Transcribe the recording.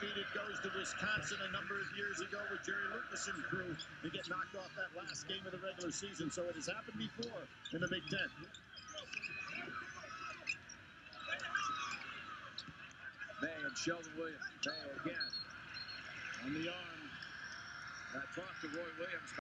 undefeated, goes to Wisconsin a number of years ago with Jerry Lucas and crew to get knocked off that last game of the regular season. So it has happened before in the Big Ten. May and Sheldon Williams. May again on the arm. I talked to Roy Williams.